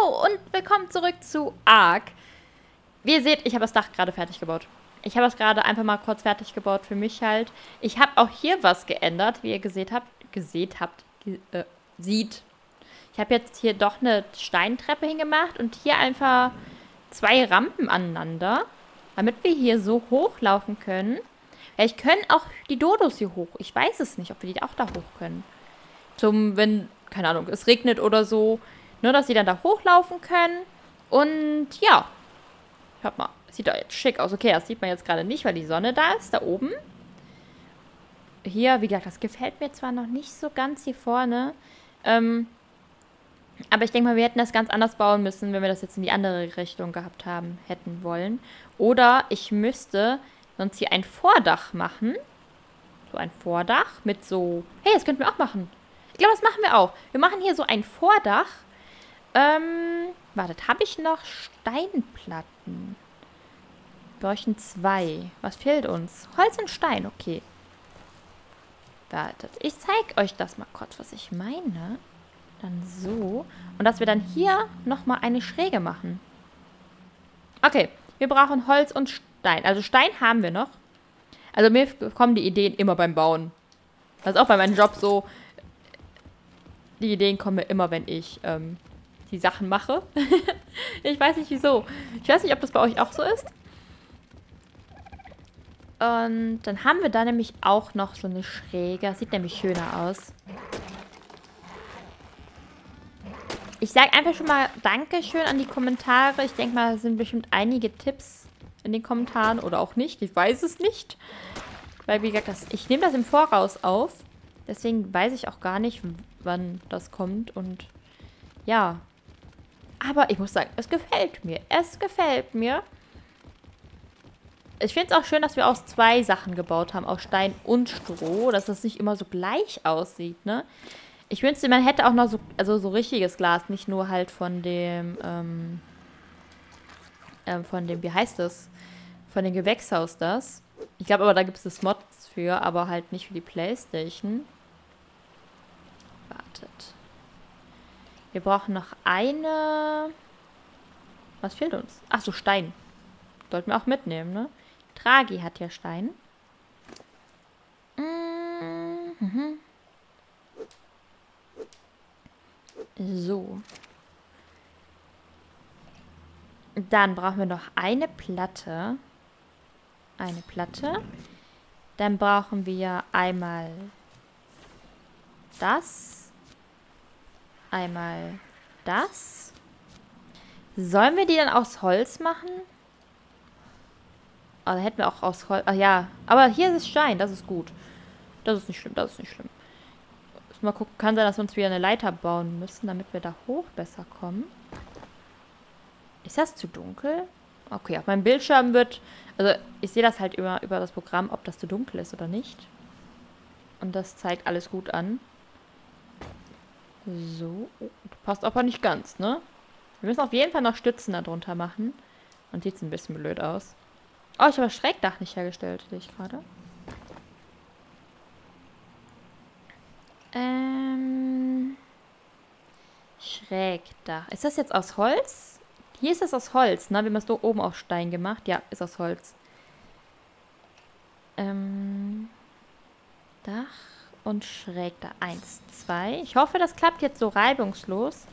Hallo und willkommen zurück zu Ark. Wie ihr seht, ich habe das Dach gerade fertig gebaut. Ich habe es gerade einfach mal kurz fertig gebaut für mich halt. Ich habe auch hier was geändert, wie ihr sieht. Ich habe jetzt hier doch eine Steintreppe hingemacht und hier einfach 2 Rampen aneinander, damit wir hier so hochlaufen können. Vielleicht können auch die Dodos hier hoch. Ich weiß es nicht, ob wir die auch da hoch können. Wenn, keine Ahnung, es regnet oder so. Nur, dass sie dann da hochlaufen können. Und ja, hört mal, sieht doch jetzt schick aus. Okay, das sieht man jetzt gerade nicht, weil die Sonne da ist, da oben. Hier, wie gesagt, das gefällt mir zwar noch nicht so ganz hier vorne. Aber ich denke mal, wir hätten das ganz anders bauen müssen, wenn wir das jetzt in die andere Richtung gehabt hätten wollen. Oder ich müsste sonst hier ein Vordach machen. So ein Vordach mit so... Hey, das könnten wir auch machen. Ich glaube, das machen wir auch. Wir machen hier so ein Vordach. Wartet, habe ich noch Steinplatten? Wir bräuchten 2. Was fehlt uns? Holz und Stein, okay. Wartet, ich zeige euch das mal kurz, was ich meine. Dann so. Und dass wir dann hier nochmal eine Schräge machen. Okay, wir brauchen Holz und Stein. Also Stein haben wir noch. Also mir kommen die Ideen immer beim Bauen. Das ist auch bei meinem Job so. Die Ideen kommen mir immer, wenn ich die Sachen mache. Ich weiß nicht wieso. Ich weiß nicht, ob das bei euch auch so ist. Und dann haben wir da nämlich auch noch so eine Schräge. Das sieht nämlich schöner aus. Ich sage einfach schon mal Dankeschön an die Kommentare. Ich denke mal, es sind bestimmt einige Tipps in den Kommentaren. Oder auch nicht. Ich weiß es nicht. Weil, wie gesagt, ich nehme das im Voraus auf. Deswegen weiß ich auch gar nicht, wann das kommt. Und ja. Aber ich muss sagen, es gefällt mir. Es gefällt mir. Ich finde es auch schön, dass wir aus 2 Sachen gebaut haben. Aus Stein und Stroh. Dass das nicht immer so gleich aussieht, ne? Ich wünschte, man hätte auch noch so richtiges Glas. Nicht nur halt von dem, wie heißt das? Von dem Gewächshaus das. Ich glaube aber, da gibt es Mods für, aber halt nicht für die Playstation. Wartet. Wir brauchen noch eine... Was fehlt uns? Ach so, Stein. Sollten wir auch mitnehmen, ne? Tragi hat ja Stein. Mhm. So. Dann brauchen wir noch eine Platte. Eine Platte. Dann brauchen wir einmal das. Einmal das. Sollen wir die dann aus Holz machen? Oh, da hätten wir auch aus Holz... Ach ja, aber hier ist es Stein. Das ist gut. Das ist nicht schlimm, das ist nicht schlimm. Mal gucken, kann sein, dass wir uns wieder eine Leiter bauen müssen, damit wir da hoch besser kommen. Ist das zu dunkel? Okay, auf meinem Bildschirm wird... Also, ich sehe das halt immer über das Programm, ob das zu dunkel ist oder nicht. Und das zeigt alles gut an. So. Oh, passt aber nicht ganz, ne? Wir müssen auf jeden Fall noch Stützen darunter machen. Und sieht ein bisschen blöd aus. Oh, ich habe das Schrägdach nicht hergestellt, sehe ich gerade. Schrägdach. Ist das jetzt aus Holz? Hier ist es aus Holz, ne? Wir haben es da oben auf Stein gemacht. Ja, ist aus Holz. Dach und Schrägdach. 1, 2. Ich hoffe, das klappt jetzt so reibungslos.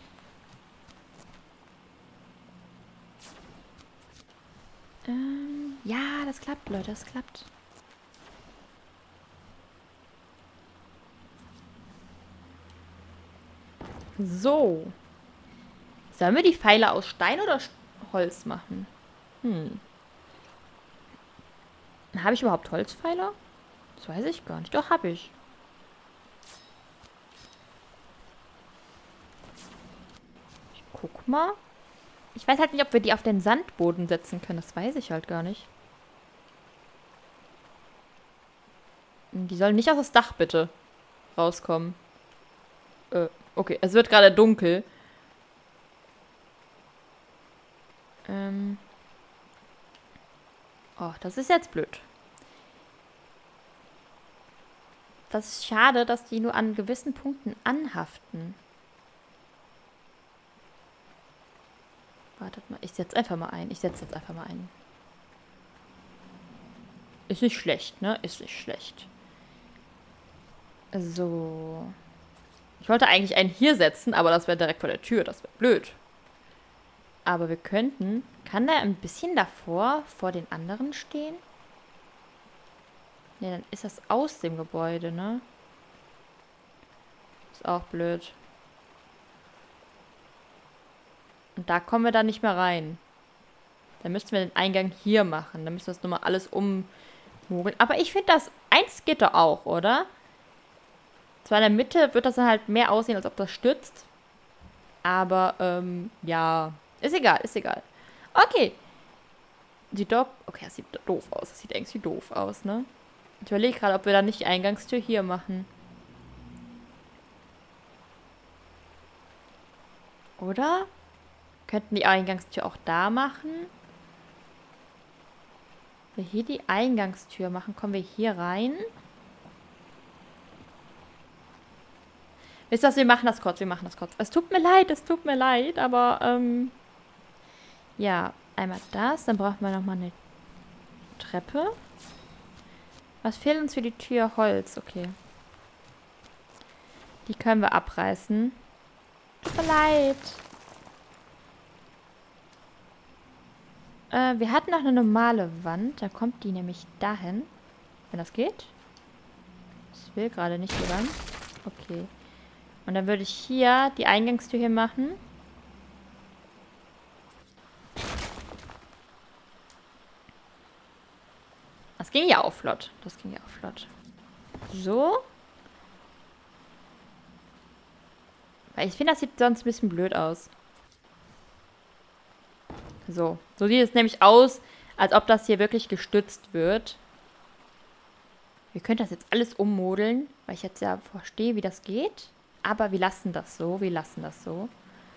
Ja, das klappt, Leute. Das klappt. So. Sollen wir die Pfeile aus Stein oder Holz machen? Habe ich überhaupt Holzpfeiler? Das weiß ich gar nicht. Doch, habe ich. Ich guck mal. Ich weiß halt nicht, ob wir die auf den Sandboden setzen können. Das weiß ich halt gar nicht. Die sollen nicht aus das Dach, bitte, rauskommen. Okay, es wird gerade dunkel. Oh, das ist jetzt blöd. Das ist schade, dass die nur an gewissen Punkten anhaften. Wartet mal. Ich setze einfach mal ein. Ich setze jetzt einfach mal ein. Ist nicht schlecht, ne? Ist nicht schlecht. So. Ich wollte eigentlich einen hier setzen, aber das wäre direkt vor der Tür. Das wäre blöd. Aber wir könnten... Kann der ein bisschen davor, vor den anderen stehen? Ne, dann ist das aus dem Gebäude, ne? Ist auch blöd. Und da kommen wir dann nicht mehr rein. Dann müssten wir den Eingang hier machen. Dann müssen wir das nochmal alles ummogeln. Aber ich finde das... Eins geht doch auch, oder? Zwar in der Mitte wird das dann halt mehr aussehen, als ob das stützt. Aber, ja... Ist egal, ist egal. Okay. Sieht doch... Okay, das sieht doof aus. Das sieht irgendwie doof aus, ne? Ich überlege gerade, ob wir da nicht die Eingangstür hier machen. Oder? Könnten die Eingangstür auch da machen? Wenn wir hier die Eingangstür machen, kommen wir hier rein. Wisst ihr was, wir machen das kurz, wir machen das kurz. Es tut mir leid, aber, ja, einmal das, dann brauchen wir nochmal eine Treppe. Was fehlt uns für die Tür? Holz, okay. Die können wir abreißen. Tut mir leid. Wir hatten noch eine normale Wand. Da kommt die nämlich dahin. Wenn das geht. Das will gerade nicht so ganz. Okay. Und dann würde ich hier die Eingangstür hier machen. Das ging ja auch flott. Das ging ja auch flott. So. Weil ich finde, das sieht sonst ein bisschen blöd aus. So. So sieht es nämlich aus, als ob das hier wirklich gestützt wird. Wir können das jetzt alles ummodeln, weil ich jetzt ja verstehe, wie das geht. Aber wir lassen das so. Wir lassen das so.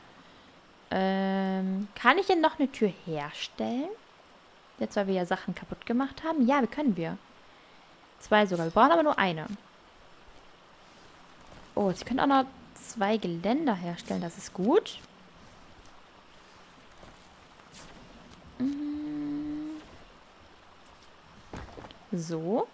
Kann ich denn noch eine Tür herstellen? Jetzt, weil wir ja Sachen kaputt gemacht haben. Ja, wir können wir. 2 sogar. Wir brauchen aber nur eine. Oh, sie können auch noch 2 Geländer herstellen. Das ist gut. So.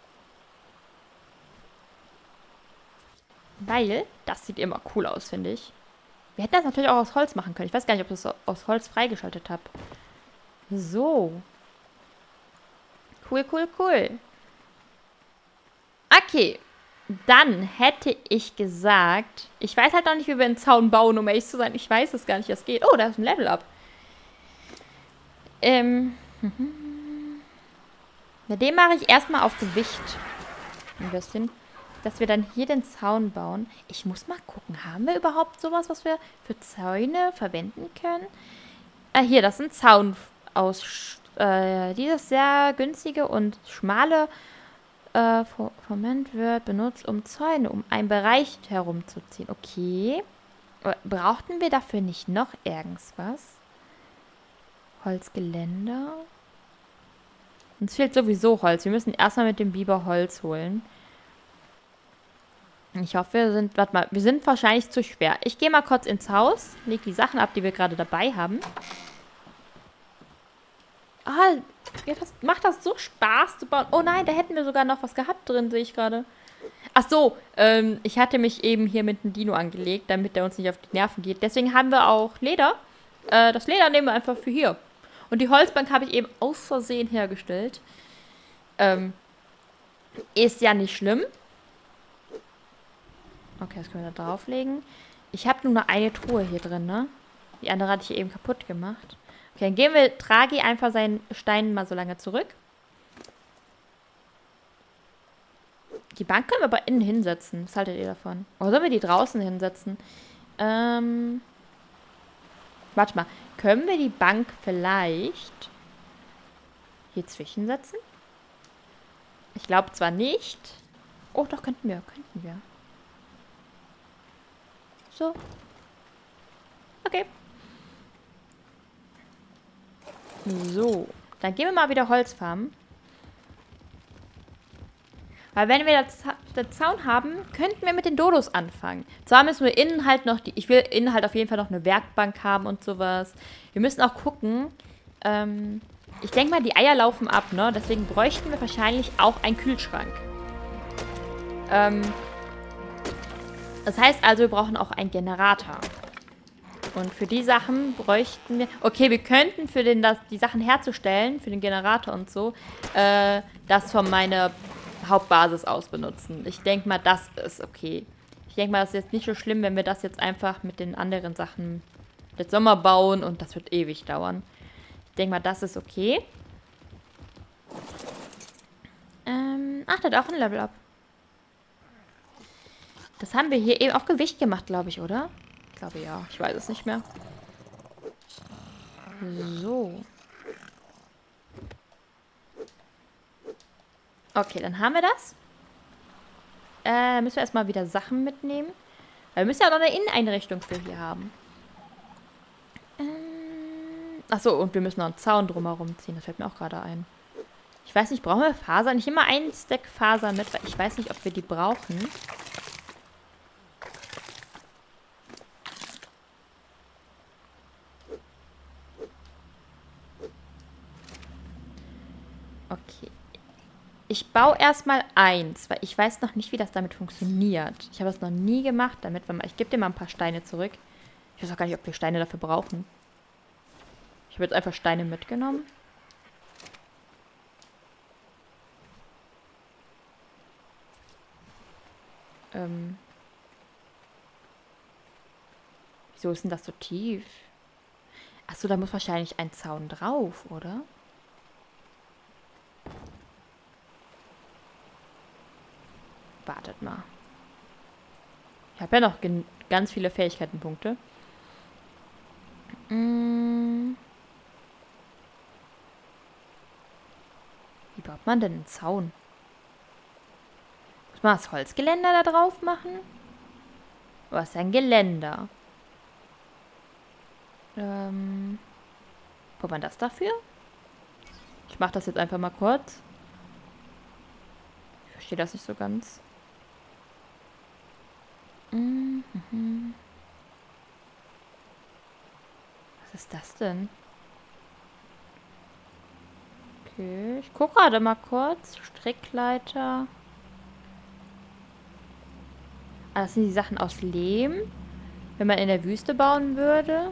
Weil, das sieht immer cool aus, finde ich. Wir hätten das natürlich auch aus Holz machen können. Ich weiß gar nicht, ob ich das aus Holz freigeschaltet habe. So. Cool, cool, cool. Okay. Dann hätte ich gesagt, ich weiß halt noch nicht, wie wir einen Zaun bauen, um ehrlich zu sein. Ich weiß es gar nicht, wie das geht. Oh, da ist ein Level-Up. Na, den mache ich erstmal auf Gewicht. Ein bisschen. Dass wir dann hier den Zaun bauen. Ich muss mal gucken, haben wir überhaupt sowas, was wir für Zäune verwenden können? Hier, das ist ein Zaun aus dieses sehr günstige und schmale Fundament wird benutzt, um Zäune um einen Bereich herumzuziehen. Okay. Brauchten wir dafür nicht noch irgendwas? Holzgeländer. Uns fehlt sowieso Holz. Wir müssen erstmal mit dem Biber Holz holen. Ich hoffe, wir sind... Warte mal, wir sind wahrscheinlich zu schwer. Ich gehe mal kurz ins Haus, lege die Sachen ab, die wir gerade dabei haben. Ah, ja, macht das so Spaß zu bauen. Oh nein, da hätten wir sogar noch was gehabt drin, sehe ich gerade. Ach so, ich hatte mich eben hier mit einem Dino angelegt, damit der uns nicht auf die Nerven geht. Deswegen haben wir auch Leder. Das Leder nehmen wir einfach für hier. Und die Holzbank habe ich eben aus Versehen hergestellt. Ist ja nicht schlimm. Okay, das können wir da drauflegen. Ich habe nur noch eine Truhe hier drin, ne? Die andere hatte ich eben kaputt gemacht. Okay, dann geben wir Tragi einfach seinen Stein mal so lange zurück. Die Bank können wir aber innen hinsetzen. Was haltet ihr davon? Oder sollen wir die draußen hinsetzen? Warte mal. Können wir die Bank vielleicht hier zwischensetzen? Ich glaube zwar nicht. Oh, doch, könnten wir. Könnten wir. So. Okay. So. Dann gehen wir mal wieder Holz farmen. Weil wenn wir den Zaun haben, könnten wir mit den Dodos anfangen. Zwar müssen wir innen halt noch, ich will innen halt auf jeden Fall noch eine Werkbank haben und sowas. Wir müssen auch gucken, ich denke mal, die Eier laufen ab, ne? Deswegen bräuchten wir wahrscheinlich auch einen Kühlschrank. Das heißt also, wir brauchen auch einen Generator. Und für die Sachen bräuchten wir... Okay, wir könnten für die Sachen herzustellen, für den Generator und so, das von meiner Hauptbasis aus benutzen. Ich denke mal, das ist okay. Ich denke mal, das ist jetzt nicht so schlimm, wenn wir das jetzt einfach mit den anderen Sachen jetzt Sommer bauen und das wird ewig dauern. Ich denke mal, das ist okay. Ach, das hat auch ein Level-Up. Das haben wir hier eben auf Gewicht gemacht, glaube ich, oder? Ich glaube ja. Ich weiß es nicht mehr. So. Okay, dann haben wir das. Müssen wir erstmal wieder Sachen mitnehmen. Weil wir müssen ja auch noch eine Inneneinrichtung für hier haben. Achso, und wir müssen noch einen Zaun drumherum ziehen. Das fällt mir auch gerade ein. Ich weiß nicht, brauchen wir Fasern? Ich nehme mal einen Stack Faser mit, weil ich weiß nicht, ob wir die brauchen. Okay. Ich baue erstmal eins, weil ich weiß noch nicht, wie das damit funktioniert. Ich habe das noch nie gemacht damit. Ich gebe dir mal ein paar Steine zurück. Ich weiß auch gar nicht, ob wir Steine dafür brauchen. Ich habe jetzt einfach Steine mitgenommen. Wieso ist denn das so tief? Achso, da muss wahrscheinlich ein Zaun drauf, oder? Wartet mal. Ich habe ja noch ganz viele Fähigkeitenpunkte. Wie baut man denn einen Zaun? Muss man das Holzgeländer da drauf machen? Was ist ein Geländer? Braucht man das dafür? Ich mache das jetzt einfach mal kurz. Ich verstehe das nicht so ganz. Was ist das denn? Okay, ich gucke gerade mal kurz. Strickleiter. Ah, das sind die Sachen aus Lehm. Wenn man in der Wüste bauen würde.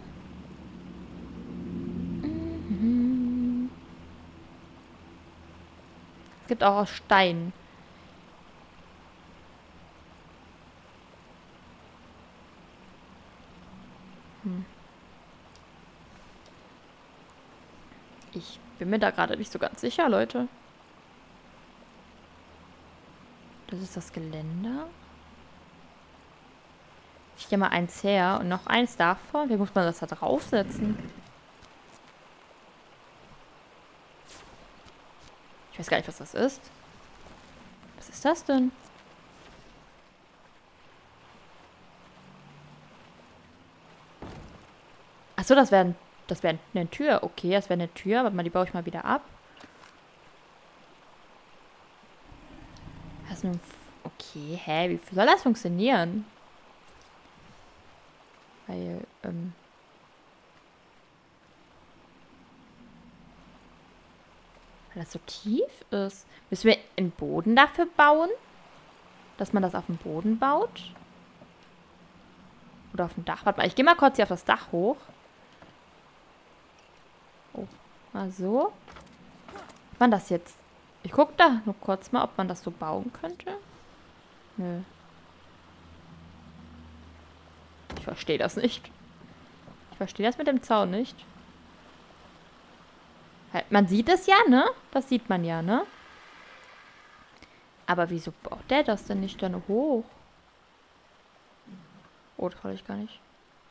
Es gibt auch aus Stein. Ich bin mir da gerade nicht so ganz sicher, Leute. Das ist das Geländer. Ich gehe mal eins her und noch eins davon. Wie muss man das da draufsetzen? Ich weiß gar nicht, was das ist. Was ist das denn? Achso, das wäre eine Tür. Okay, das wäre eine Tür. Warte mal, die baue ich mal wieder ab. Das ist nun... Okay, hä? Wie soll das funktionieren? Weil, weil das so tief ist. Müssen wir einen Boden dafür bauen? Dass man das auf dem Boden baut? Oder auf dem Dach? Warte mal, ich gehe mal kurz hier auf das Dach hoch. Oh, mal so. Ob man das jetzt... Ich gucke da nur kurz mal, ob man das so bauen könnte. Nö. Ich verstehe das nicht. Ich verstehe das mit dem Zaun nicht. Man sieht es ja, ne? Das sieht man ja, ne? Aber wieso baut der das denn nicht dann hoch? Oh, das kann ich gar nicht.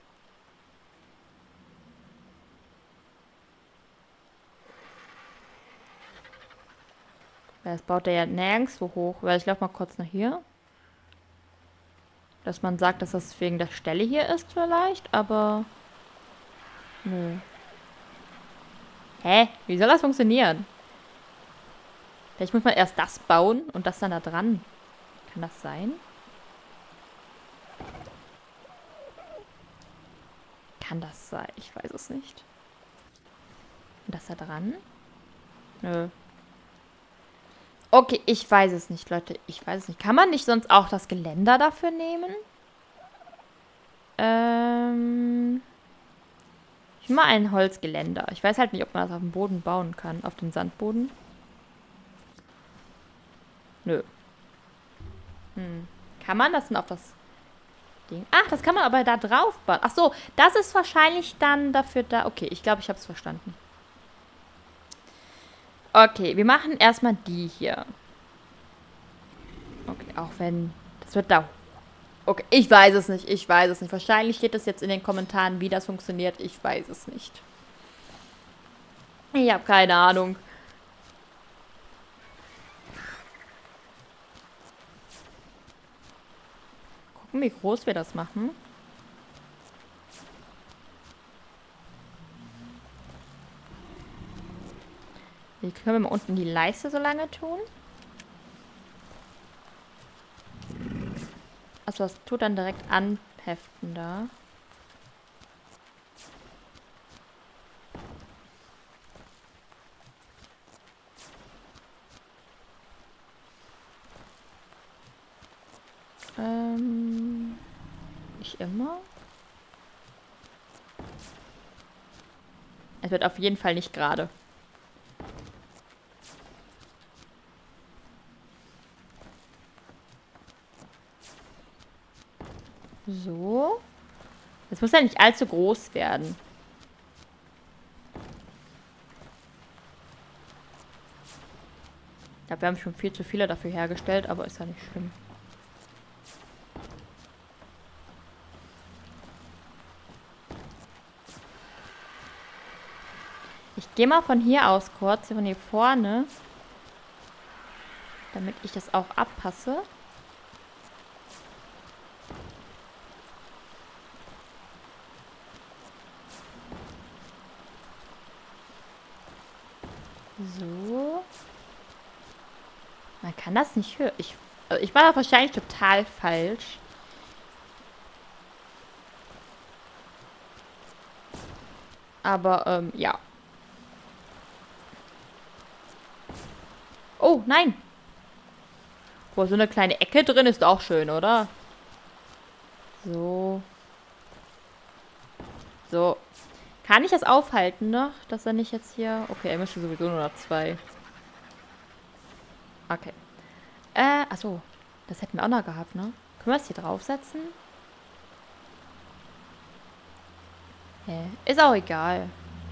Das baut er ja nirgends so hoch. Weil ich laufe mal kurz nach hier. Dass man sagt, dass das wegen der Stelle hier ist vielleicht, aber... Nö. Hä? Wie soll das funktionieren? Vielleicht muss man erst das bauen und das dann da dran. Kann das sein? Kann das sein? Ich weiß es nicht. Und das da dran? Nö. Okay, ich weiß es nicht, Leute. Ich weiß es nicht. Kann man nicht sonst auch das Geländer dafür nehmen? Ich will mal ein Holzgeländer. Ich weiß halt nicht, ob man das auf dem Boden bauen kann. Auf dem Sandboden. Nö. Kann man das denn auf das Ding? Ach, das kann man aber da drauf bauen. Ach so, das ist wahrscheinlich dann dafür da. Okay, ich glaube, ich habe es verstanden. Okay, wir machen erstmal die hier. Okay, auch wenn... Das wird da... Okay, ich weiß es nicht. Ich weiß es nicht. Wahrscheinlich steht das jetzt in den Kommentaren, wie das funktioniert. Ich weiß es nicht. Ich habe keine Ahnung. Gucken, wie groß wir das machen. Wie können wir mal unten die Leiste so lange tun? Achso, das tut dann direkt anheften da. Nicht immer. Es wird auf jeden Fall nicht gerade. So. Das muss ja nicht allzu groß werden. Ich glaube, wir haben schon viel zu viele dafür hergestellt, aber ist ja nicht schlimm. Ich gehe mal von hier aus kurz, von hier vorne, damit ich das auch abpasse. So. Man kann das nicht hören. Ich war da wahrscheinlich total falsch. Aber, ja. Oh, nein. Boah, so eine kleine Ecke drin ist auch schön, oder? So. So. Kann ich das aufhalten noch? Dass er nicht jetzt hier... Okay, er müsste sowieso nur noch 2. Okay. Achso. Das hätten wir auch noch gehabt, ne? Können wir das hier draufsetzen? Ist auch egal.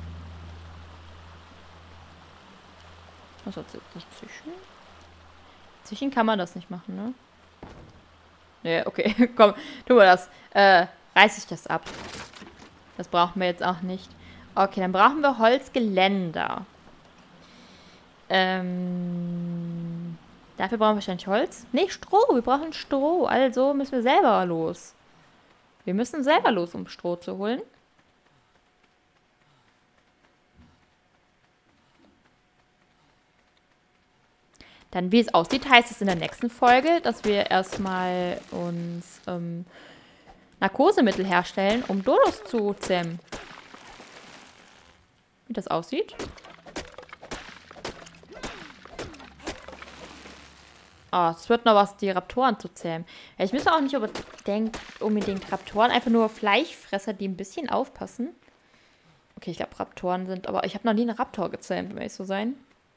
Was hat sich zwischen? Zwischen kann man das nicht machen, ne? Ne, okay. Komm, tun wir das. Reiß ich das ab. Das brauchen wir jetzt auch nicht. Okay, dann brauchen wir Holzgeländer. Dafür brauchen wir wahrscheinlich Holz. Ne, Stroh. Wir brauchen Stroh. Also müssen wir selber los. Wir müssen selber los, um Stroh zu holen. Dann, wie es aussieht, heißt es in der nächsten Folge, dass wir erstmal uns Narkosemittel herstellen, um Dodos zu zähmen. Wie das aussieht. Ah, es wird noch was, die Raptoren zu zähmen. Ja, ich müsste auch nicht unbedingt Raptoren, einfach nur Fleischfresser, die ein bisschen aufpassen. Okay, ich glaube, Raptoren sind, aber ich habe noch nie einen Raptor gezähmt, um ehrlich zu sein.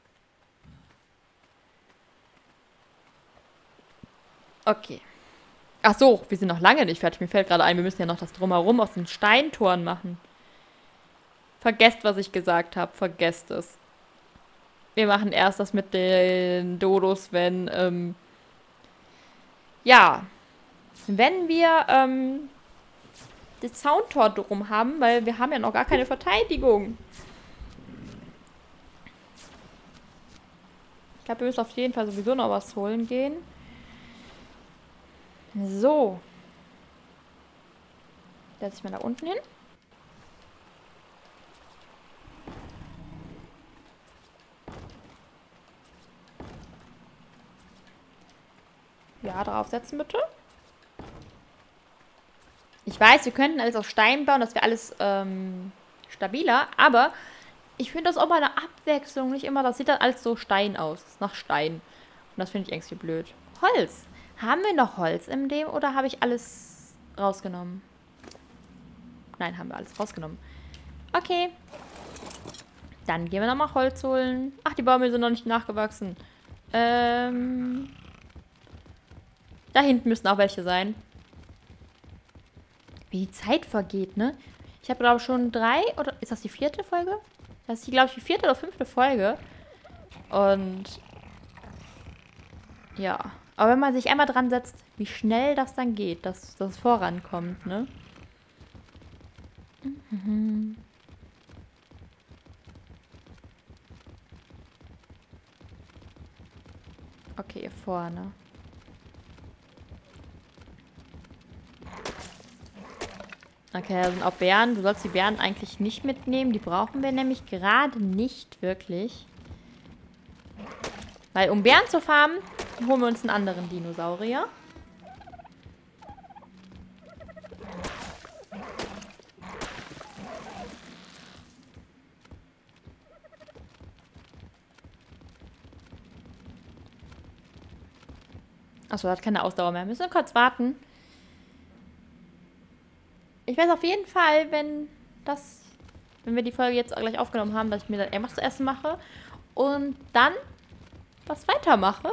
Okay. Ach so, wir sind noch lange nicht fertig. Mir fällt gerade ein, wir müssen ja noch das Drumherum aus den Steintoren machen. Vergesst, was ich gesagt habe. Vergesst es. Wir machen erst das mit den Dodos, wenn, ja, wenn wir, das Soundtor drum haben, weil wir haben ja noch gar keine Verteidigung. Ich glaube, wir müssen auf jeden Fall sowieso noch was holen gehen. So. Setze ich mal da unten hin. Ja, draufsetzen bitte. Ich weiß, wir könnten alles aus Stein bauen, das wäre alles stabiler, aber ich finde das auch mal eine Abwechslung. Nicht immer, das sieht dann alles so Stein aus. Nach Stein. Und das finde ich irgendwie blöd. Holz. Haben wir noch Holz in dem oder habe ich alles rausgenommen? Nein, haben wir alles rausgenommen. Okay. Dann gehen wir nochmal Holz holen. Ach, die Bäume sind noch nicht nachgewachsen. Da hinten müssten auch welche sein. Wie die Zeit vergeht, ne? Ich habe, glaube ich, schon 3 oder... Ist das die 4. Folge? Das ist, glaube ich, die 4. oder 5. Folge. Und... Ja. Aber wenn man sich einmal dran setzt, wie schnell das dann geht, dass das vorankommt, ne? Mhm. Okay, hier vorne. Okay, da sind auch Beeren. Du sollst die Beeren eigentlich nicht mitnehmen. Die brauchen wir nämlich gerade nicht wirklich. Weil um Beeren zu farmen, holen wir uns einen anderen Dinosaurier. Achso, hat keine Ausdauer mehr. Müssen wir kurz warten. Ich weiß auf jeden Fall, wenn wir die Folge jetzt gleich aufgenommen haben, dass ich mir dann irgendwas zu essen mache und dann was weitermache.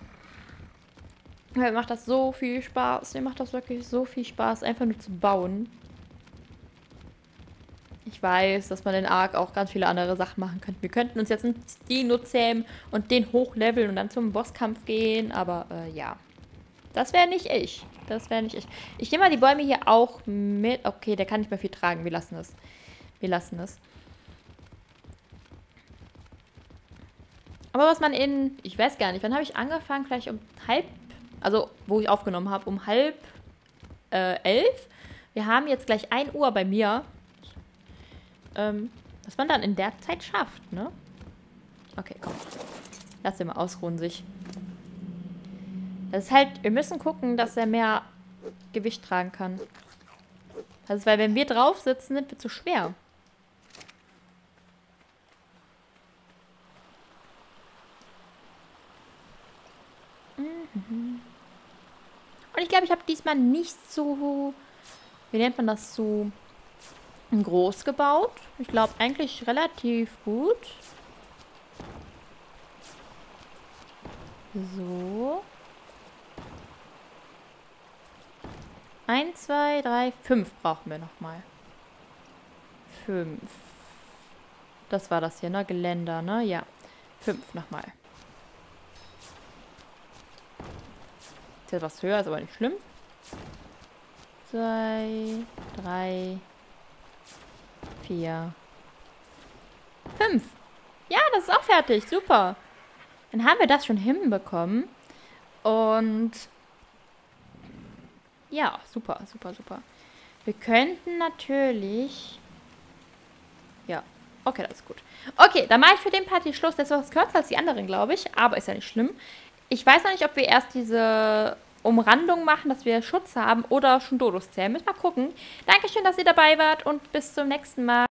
Mir macht das so viel Spaß. Mir macht das wirklich so viel Spaß, einfach nur zu bauen. Ich weiß, dass man in Ark auch ganz viele andere Sachen machen könnte. Wir könnten uns jetzt einen Dino zähmen und den hochleveln und dann zum Bosskampf gehen, aber ja. Das wäre nicht ich. Das wäre nicht ich. Ich nehme mal die Bäume hier auch mit. Okay, der kann nicht mehr viel tragen. Wir lassen es. Wir lassen es. Aber was man ich weiß gar nicht, wann habe ich angefangen? Vielleicht um halb, also wo ich aufgenommen habe, um halb 11. Wir haben jetzt gleich 1 Uhr bei mir. Was man dann in der Zeit schafft, ne? Okay, komm. Lass den mal ausruhen sich. Das ist halt, wir müssen gucken, dass er mehr Gewicht tragen kann. Das ist, weil wenn wir drauf sitzen, sind wir zu schwer. Und ich glaube, ich habe diesmal nicht so, wie nennt man das, so groß gebaut. Ich glaube eigentlich relativ gut. So. 1, 2, 3, 5 brauchen wir nochmal. 5. Das war das hier, ne? Geländer, ne? Ja. 5 nochmal. Ist jetzt was höher, ist aber nicht schlimm. 2, 3, 4, 5. Ja, das ist auch fertig. Super. Dann haben wir das schon hinbekommen. Und ja, super, super, super. Wir könnten natürlich... Ja, okay, das ist gut. Okay, dann mache ich für den Part hier Schluss. Das ist was kürzer als die anderen, glaube ich. Aber ist ja nicht schlimm. Ich weiß noch nicht, ob wir erst diese Umrandung machen, dass wir Schutz haben oder schon Dodos zählen. Müssen wir mal gucken. Dankeschön, dass ihr dabei wart und bis zum nächsten Mal.